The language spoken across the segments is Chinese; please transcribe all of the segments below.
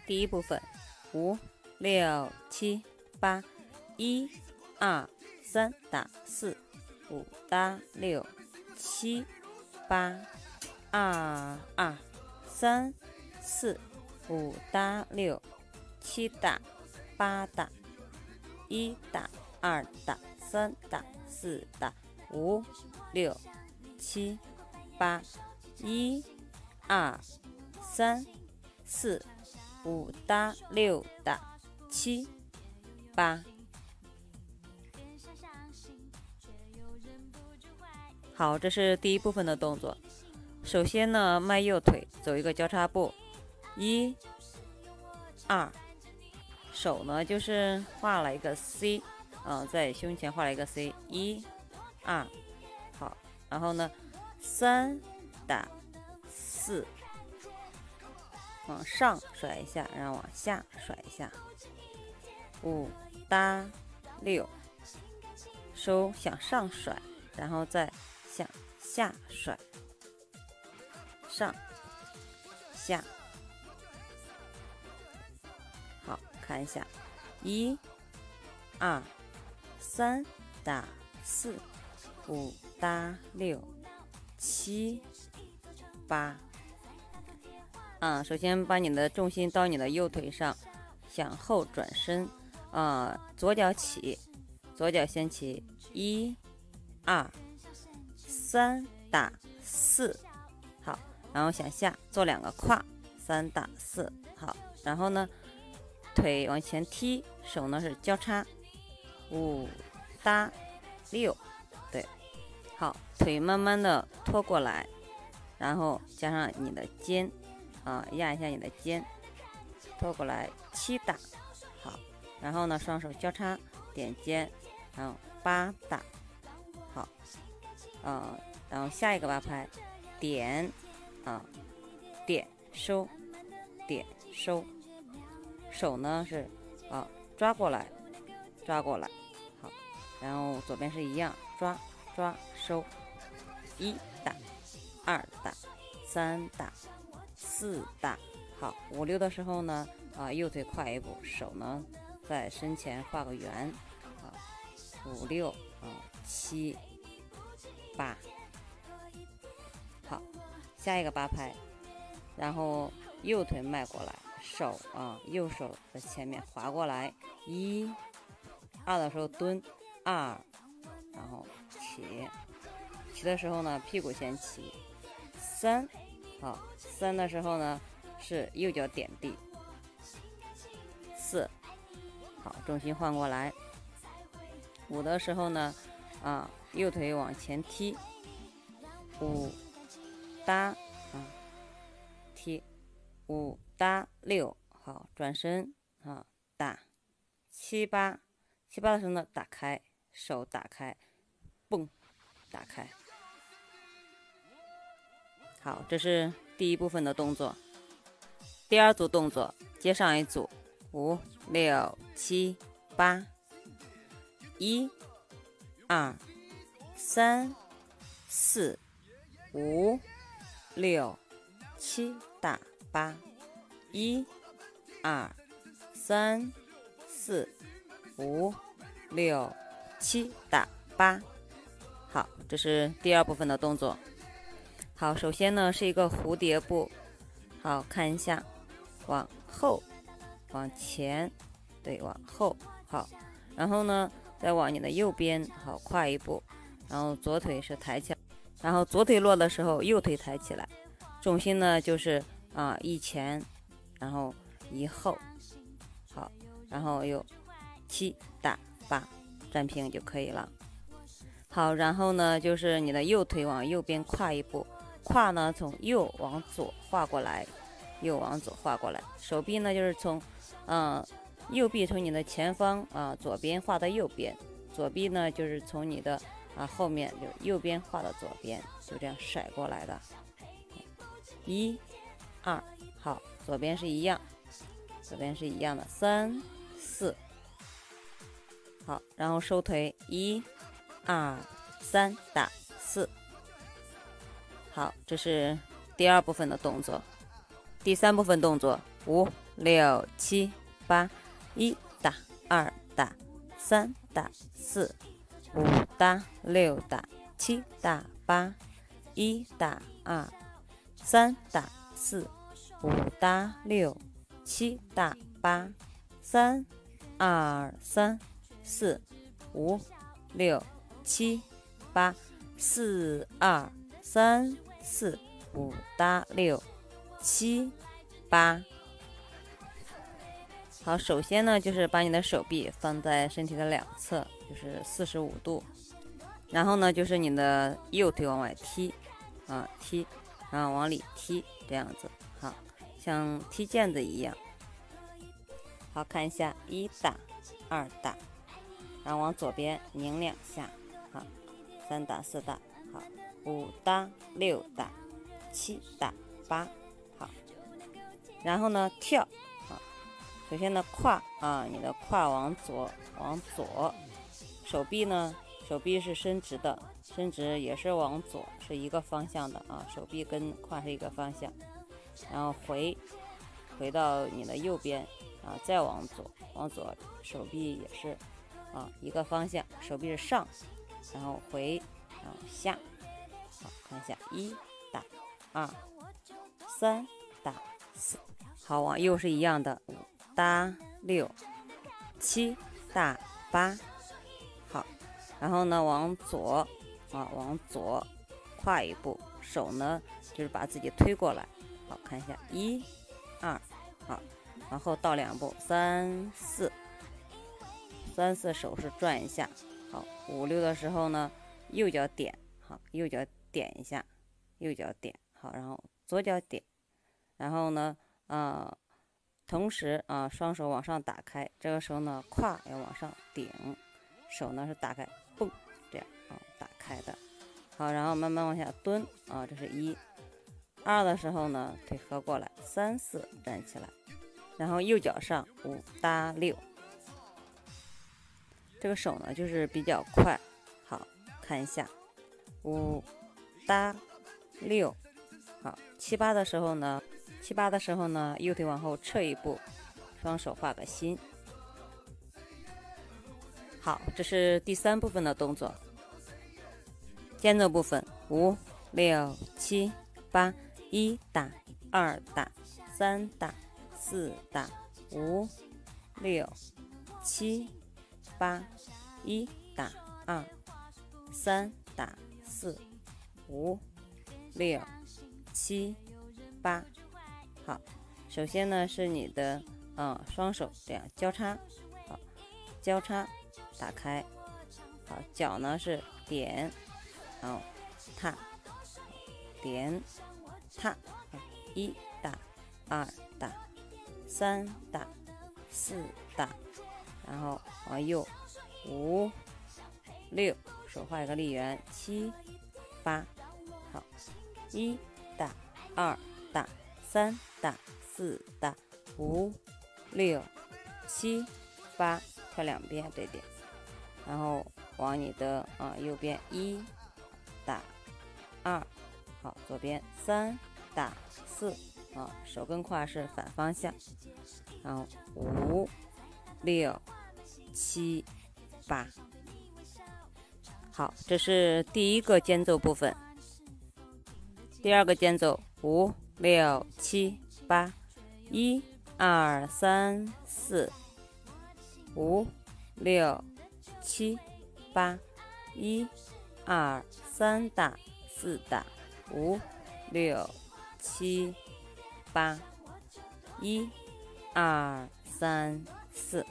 第一部分5、6、7、8， 1、2、3打4、5打6、7、8、2、2、3、4、5打6、7打8打1打2打3打4打5、6、7、8、1、2、3、4、5打6打7、8。好，这是第一部分的动作。首先呢，迈右腿走一个交叉步，1、2，手呢就是画了一个 C，在胸前画了一个 C， 1、2，好，然后呢3打4，往上甩一下，然后往下甩一下，5打6，手向上甩，然后再向下甩，上下。好，看一下，1、2、3打4、5打6、7、8。首先把你的重心到你的右腿上，向后转身，左脚起，左脚先起，1、2、3打4，好，然后向下做2个胯，3打4，好，然后呢，腿往前踢，手呢是交叉，5打6，对，好，腿慢慢的拖过来，然后加上你的肩，压一下你的肩，拖过来7打，好，然后呢双手交叉点肩，然后8打，好，然后下一个8拍，点，点收，点收，手呢是抓过来，抓过来，好，然后左边是一样，抓抓收，1打，2打，3打，4打，好，5、6的时候呢，右腿跨一步，手呢在身前画个圆，5、6、7、8，好，下一个8拍，然后右腿迈过来，手右手的前面滑过来，1、2的时候蹲，2，然后起的时候呢屁股先起，3，好，3的时候呢是右脚点地，4，好，重心换过来，5的时候呢右腿往前踢，5打踢，5打6，好，转身打7、8，7、8的时候呢打开，手打开，蹦，打开。好，这是第一部分的动作。第二组动作接上一组，5、6、7、8，1、2、3、4、5、6、7打8， 1、2、3、4、5、6、7打8。好，这是第二部分的动作。好，首先呢是一个蝴蝶步，好，看一下，往后，往前，对，往后，好，然后呢再往你的右边，好，跨一步，然后左腿是抬起来，然后左腿落的时候右腿抬起来，重心呢就是一前，然后一后，好，然后又7打8，站平就可以了。好，然后呢就是你的右腿往右边跨一步，跨呢从右往左画过来，右往左画过来，手臂呢就是从右臂从你的前方左边画到右边，左臂呢就是从你的后面就右边画到左边，就这样甩过来的。1、2，好，左边是一样，左边是一样的，3、4，好，然后收腿，1、2、3打4。好，这是第二部分的动作。第三部分动作，5、 六七八，一打二打三打四，五打六打七打八，一打二三打四，五打六七打八，三二三四五六七八，四二三四五打六七八。好，首先呢，就是把你的手臂放在身体的两侧，就是45度，然后呢，就是你的右腿往外踢，踢，然后往里踢，这样子，好像踢毽子一样。好，看一下，一打，二打，然后往左边拧2下，好，3打4打，好，5打6打7打8，好，然后呢跳，好，首先呢胯你的胯往左，手臂是伸直的，伸直也是往左，是一个方向的手臂跟胯是一个方向，然后回到你的右边再往左，手臂也是一个方向，手臂是上，然后回，然后下。好，看一下，一打2、3打4，好，往右是一样的，5打6、7打8，好，然后呢往左跨一步，手呢就是把自己推过来，好，看一下，1、2，好，然后倒2步，3、4，手是转一下，好，5、6的时候呢右脚点，好，右脚点一下，右脚点，好，然后左脚点，然后呢同时双手往上打开，这个时候呢胯要往上顶，手呢是打开，蹦，这样打开的。好，然后慢慢往下蹲这是1、2的时候呢腿合过来，3、4站起来，然后右脚上5打6，这个手呢就是比较快。好，看一下5打6，好，7、8的时候呢右腿往后撤一步，双手画个心。好，这是第3部分的动作。间奏部分5、6、7、8， 1打2打3打4打5、6、7、8， 1打2、3打4、5、6、7、8。好，首先呢是你的双手这样交叉，好，交叉打开，好，脚呢是点，然后踏，点踏，1打2打3打4打，然后往右5、6，手画一个立圆，7、8，好，1打2打3打4打5、6、7、8，跳2遍这点，然后往你的右边1打2，好，左边3打4，手跟胯是反方向，然后5、6、7、8。好，这是第1个间奏部分。第2个间奏5、6、7、8， 1、2、3、4、5、6、7、8， 1、2、3打4打5、6、7、8， 1、2、3、4。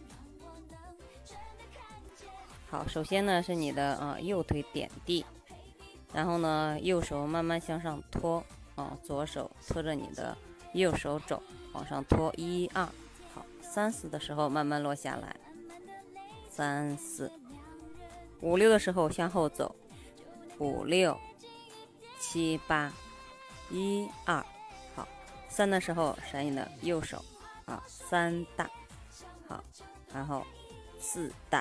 好，首先呢是你的右腿点地，然后呢右手慢慢向上拖，左手拖着你的右手肘往上拖，1、2，好，3、4的时候慢慢落下来，3、4， 5、6的时候向后走，5、6、7、8， 1、2，好，3的时候闪你的右手，3大，好，然后4大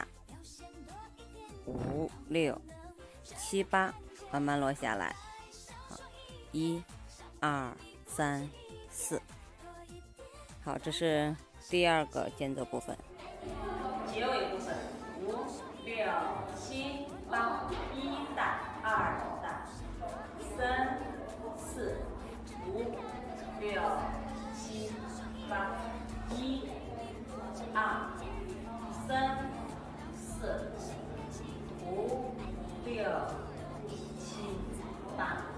，5、6、7、8，慢慢落下来，好，1、2、3、4。 好，这是第二个间奏部分。 结尾部分，5、6、7、8，1大，2大，3、4、5、6、7、8，1、2、3、4、5、6、7、8。